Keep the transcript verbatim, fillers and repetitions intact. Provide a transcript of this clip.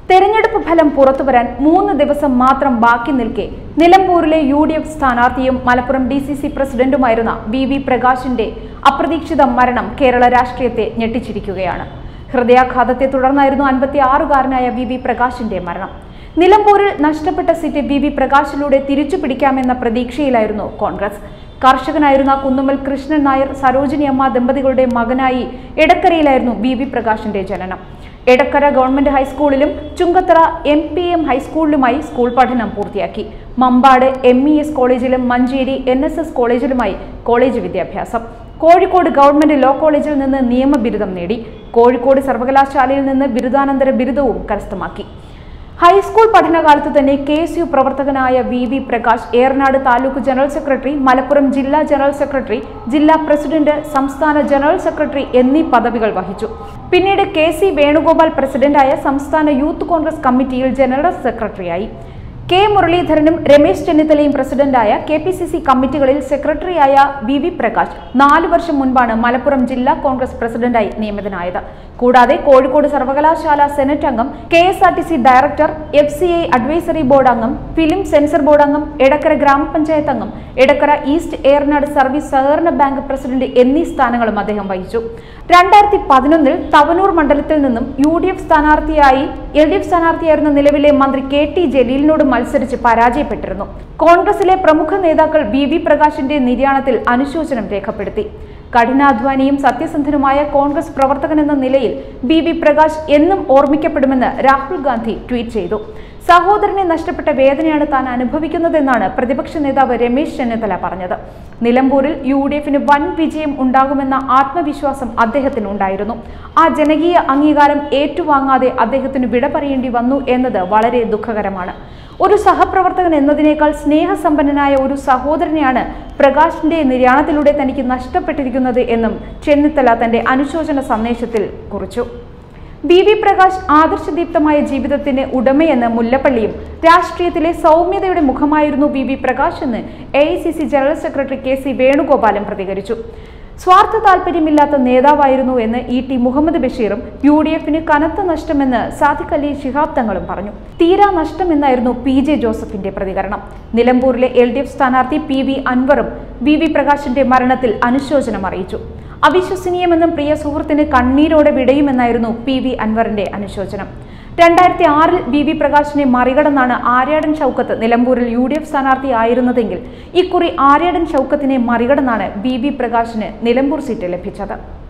തെരഞ്ഞെടുപ്പ് ഫലം പുറത്തുവരാൻ മൂന്ന് ദിവസം മാത്രം ബാക്കി നിൽക്കെ നിലമ്പൂരിലെ യു ഡി എഫ് സ്ഥാനാർത്ഥിയും മലപ്പുറം ഡി സി സി പ്രസിഡന്റുമായിരുന്ന വി വി പ്രകാശിന്റെ അപ്രതീക്ഷിത മരണം കേരള രാഷ്ട്രീയത്തെ ഞെട്ടിച്ചിരിക്കുകയാണ്. ഹൃദയാഘാതത്തെ തുടർന്നായിരുന്നു അൻപത്തി ആറുകാരനായ വി വി പ്രകാശിന്റെ മരണം. നിലമ്പൂരിൽ നഷ്ടപ്പെട്ട സീറ്റ് വി വി പ്രകാശിലൂടെ തിരിച്ചു പിടിക്കാമെന്ന പ്രതീക്ഷയിലായിരുന്നു കോൺഗ്രസ്. കർഷകനായിരുന്ന കുന്നുമ്മൽ കൃഷ്ണൻ നായർ സരോജിനി അമ്മ ദമ്പതികളുടെ മകനായി എടക്കരയിലായിരുന്നു വി വി പ്രകാശിന്റെ ജനനം. എടക്കര ഗവൺമെന്റ് ഹൈസ്കൂളിലും ചുങ്കത്തറ എം പി എം ഹൈസ്കൂളിലുമായി സ്കൂൾ പഠനം പൂർത്തിയാക്കി. മമ്പാട് എം ഇ എസ് കോളേജിലും മഞ്ചേരി എൻ എസ് എസ് കോളേജിലുമായി കോളേജ് വിദ്യാഭ്യാസം. കോഴിക്കോട് ഗവൺമെന്റ് ലോ കോളേജിൽ നിന്ന് നിയമബിരുദം നേടി. കോഴിക്കോട് സർവകലാശാലയിൽ നിന്ന് ബിരുദാനന്തര ബിരുദവും കരസ്ഥമാക്കി. ഹൈസ്കൂൾ പഠനകാലത്ത് തന്നെ കെ എസ് യു പ്രവർത്തകനായ V V Prakash Eranad taluk general secretary, Malappuram ജില്ലാ ജനറൽ സെക്രട്ടറി, ജില്ലാ പ്രസിഡന്റ്, സംസ്ഥാന ജനറൽ സെക്രട്ടറി എന്നീ പദവികൾ വഹിച്ചു. പിന്നീട് കെ സി വേണുഗോപാൽ പ്രസിഡന്റായ സംസ്ഥാന യൂത്ത് കോൺഗ്രസ് കമ്മിറ്റിയിൽ ജനറൽ സെക്രട്ടറിയായി. കെ മുരളീധരനും രമേശ് ചെന്നിത്തലയും പ്രസിഡന്റായ കെ പി സി സി കമ്മിറ്റികളിൽ സെക്രട്ടറിയായ വി വി പ്രകാശ് നാലു വർഷം മുൻപാണ് മലപ്പുറം ജില്ലാ കോൺഗ്രസ് പ്രസിഡന്റായി നിയമിതനായത്. കൂടാതെ കോഴിക്കോട് സർവകലാശാല സെനറ്റ് അംഗം, K S R T C director, F C I advisory board അംഗം, ഫിലിം സെൻസർ ബോർഡ് അംഗം, എടക്കര ഗ്രാമപഞ്ചായത്ത് അംഗം, എടക്കര ഈസ്റ്റ് ഏറനാട് സർവീസ് സഹകരണ ബാങ്ക് പ്രസിഡന്റ് എന്നീ സ്ഥാനങ്ങളും അദ്ദേഹം വഹിച്ചു. രണ്ടായിരത്തി പതിനൊന്നിൽ തവനൂർ മണ്ഡലത്തിൽ നിന്നും യു ഡി എഫ് സ്ഥാനാർത്ഥിയായി എൽ ഡി എഫ് സ്ഥാനാർത്ഥിയായിരുന്ന നിലവിലെ മന്ത്രി കെ ടി ജലീലിനോട് മത്സരിച്ച് പരാജയപ്പെട്ടിരുന്നു. കോൺഗ്രസിലെ പ്രമുഖ നേതാക്കൾ വി വി പ്രകാശിന്റെ നിര്യാണത്തിൽ അനുശോചനം രേഖപ്പെടുത്തി. കഠിനാധ്വാനിയും സത്യസന്ധനുമായ കോൺഗ്രസ് പ്രവർത്തകൻ എന്ന നിലയിൽ വി വി പ്രകാശ് എന്നും ഓർമ്മിക്കപ്പെടുമെന്ന് രാഹുൽ ഗാന്ധി ട്വീറ്റ് ചെയ്തു. സഹോദരനെ നഷ്ടപ്പെട്ട വേദനയാണ് താൻ അനുഭവിക്കുന്നതെന്നാണ് പ്രതിപക്ഷ നേതാവ് രമേശ് ചെന്നിത്തല പറഞ്ഞത്. നിലമ്പൂരിൽ യു ഡി എഫിന് വൻ വിജയം ഉണ്ടാകുമെന്ന ആത്മവിശ്വാസം അദ്ദേഹത്തിനുണ്ടായിരുന്നു. ആ ജനകീയ അംഗീകാരം ഏറ്റുവാങ്ങാതെ അദ്ദേഹത്തിന് വിട പറയേണ്ടി വന്നു എന്നത് വളരെ ദുഃഖകരമാണ്. ഒരു സഹപ്രവർത്തകൻ എന്നതിനേക്കാൾ സ്നേഹസമ്പന്നനായ ഒരു സഹോദരനെയാണ് പ്രകാശിന്റെ നിര്യാണത്തിലൂടെ തനിക്ക് നഷ്ടപ്പെട്ടിരിക്കുന്നത് എന്നും ചെന്നിത്തല തന്റെ അനുശോചന സന്ദേശത്തിൽ കുറിച്ചു. വി വി പ്രകാശ് ആദർശദീപ്തമായ ജീവിതത്തിന് ഉടമയെന്ന് മുല്ലപ്പള്ളിയും രാഷ്ട്രീയത്തിലെ സൗമ്യതയുടെ മുഖമായിരുന്നു വി വി പ്രകാശ് എന്ന് A I C C general secretary K C വേണുഗോപാലും പ്രതികരിച്ചു. സ്വാർത്ഥ താല്പര്യമില്ലാത്ത നേതാവായിരുന്നു എന്ന് ഇ ടി മുഹമ്മദ് ബഷീറും യു ഡി എഫിന് കനത്ത നഷ്ടമെന്ന് സാദിഖ് അലി ശിഹാബ് തങ്ങളും പറഞ്ഞു. തീരാ നഷ്ടമെന്നായിരുന്നു പി ജെ ജോസഫിന്റെ പ്രതികരണം. നിലമ്പൂരിലെ എൽ ഡി എഫ് സ്ഥാനാർത്ഥി പി വി അൻവറും വി വി പ്രകാശിന്റെ മരണത്തിൽ അനുശോചനം അറിയിച്ചു. അവിശ്വസനീയമെന്നും പ്രിയ സുഹൃത്തിന് കണ്ണീരോടെ വിടയുമെന്നായിരുന്നു പി വി അൻവറിന്റെ അനുശോചനം. രണ്ടായിരത്തി ആറിൽ വി വി പ്രകാശിനെ മറികടന്നാണ് ആര്യാടൻ ഷൗക്കത്ത് നിലമ്പൂരിൽ യു ഡി എഫ് സ്ഥാനാർത്ഥി ആയിരുന്നതെങ്കിൽ ഇക്കുറി ആര്യാടൻ ഷൗക്കത്തിനെ മറികടന്നാണ് വി വി പ്രകാശിന് നിലമ്പൂർ സീറ്റ് ലഭിച്ചത്.